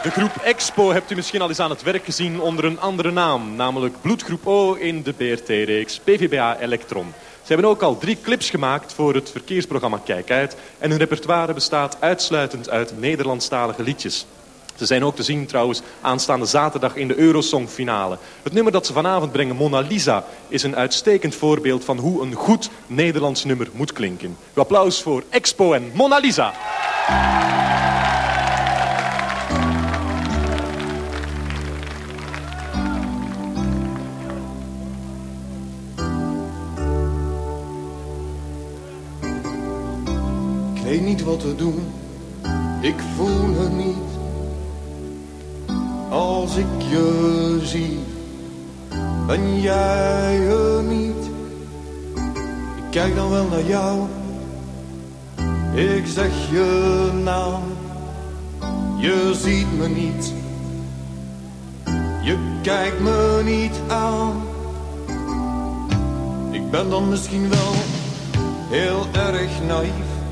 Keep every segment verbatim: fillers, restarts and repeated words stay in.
De groep Expo hebt u misschien al eens aan het werk gezien onder een andere naam. Namelijk Bloedgroep O in de B R T-reeks P V B A Electron. Ze hebben ook al drie clips gemaakt voor het verkeersprogramma Kijk Uit. En hun repertoire bestaat uitsluitend uit Nederlandstalige liedjes. Ze zijn ook te zien trouwens aanstaande zaterdag in de Eurosong-finale. Het nummer dat ze vanavond brengen, Mona Lisa, is een uitstekend voorbeeld van hoe een goed Nederlands nummer moet klinken. Uw applaus voor Expo en Mona Lisa. Ik weet niet wat te doen, ik voel het niet. Als ik je zie, ben jij er niet. Ik kijk dan wel naar jou, ik zeg je naam. Je ziet me niet, je kijkt me niet aan. Ik ben dan misschien wel heel erg naïef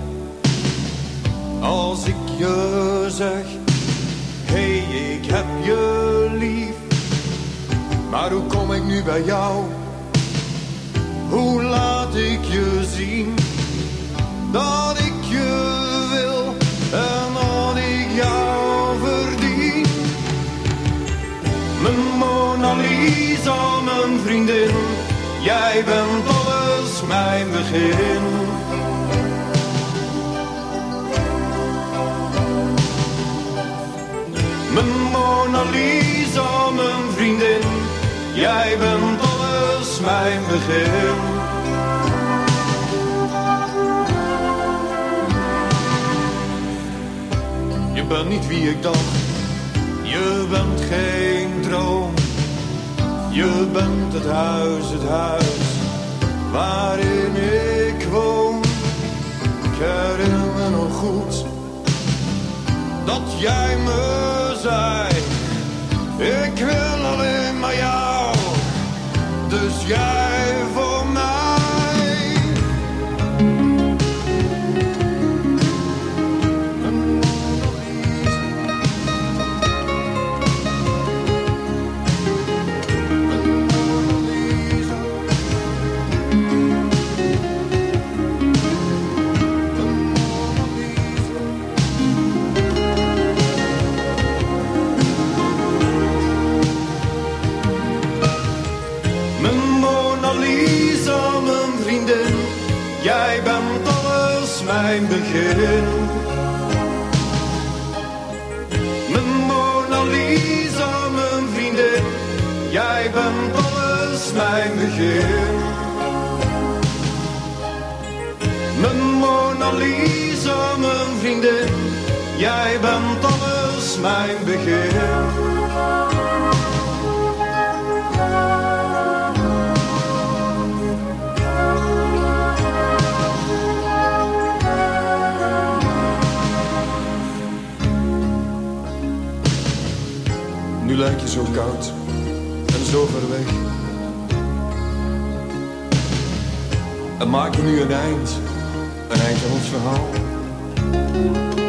als ik je zeg, hey, ik heb je lief. Maar hoe kom ik nu bij jou? Hoe laat ik je zien dat ik je wil en dat ik jou verdien? Mijn Mona Lisa, mijn vriendin, jij bent alles, mijn begin. Mijn Mona Lisa, mijn vriendin, jij bent alles, mijn begin. Je bent niet wie ik dacht, je bent geen droom. Je bent het huis, het huis waarin ik woon. Ik herinner me nog goed dat jij me zei, ik wil alleen maar jou, dus jij voor mij. Jij bent alles, mijn begin. Mijn Mona Lisa, mijn vriendin, jij bent alles, mijn begin. Mijn Mona Lisa, mijn vriendin, jij bent alles, mijn begin. Nu lijk je zo koud en zo ver weg. En maak je nu een eind, een eind aan ons verhaal.